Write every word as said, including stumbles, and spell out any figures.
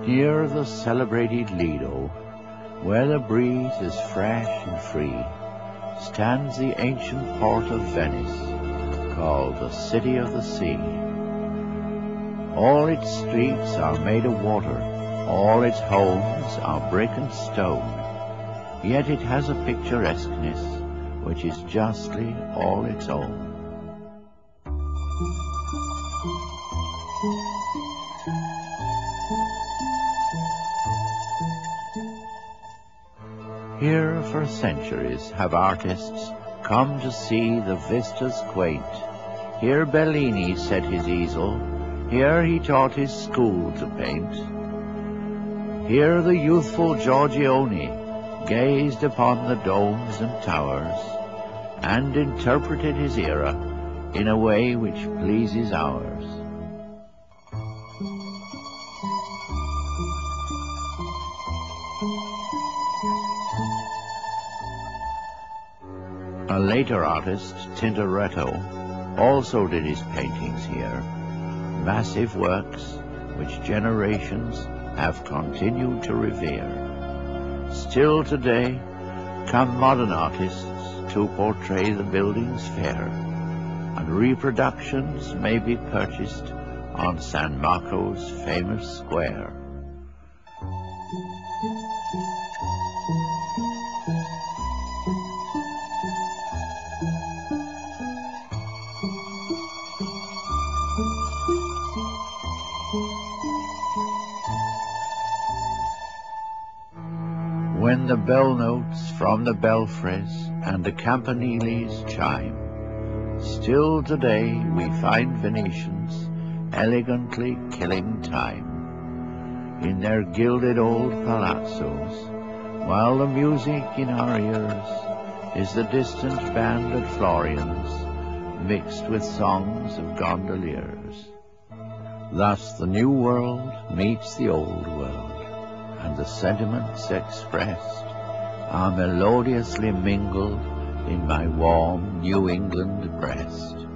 Near the celebrated Lido, where the breeze is fresh and free, stands the ancient port of Venice, called the City of the Sea. All its streets are made of water, all its homes are brick and stone, yet it has a picturesqueness which is justly all its own. Here for centuries have artists come to see the vistas quaint. Here Bellini set his easel, here he taught his school to paint. Here the youthful Giorgione gazed upon the domes and towers, and interpreted his era in a way which pleases ours. A later artist, Tintoretto, also did his paintings here, massive works which generations have continued to revere. Still today come modern artists to portray the buildings fair, and reproductions may be purchased on San Marco's famous square. When the bell notes from the belfries and the campaniles chime, still today we find Venetians elegantly killing time in their gilded old palazzos, while the music in our ears is the distant band at Florian's, mixed with songs of gondoliers. Thus the new world meets the old world, and the sentiments expressed are melodiously mingled in my warm New England breast.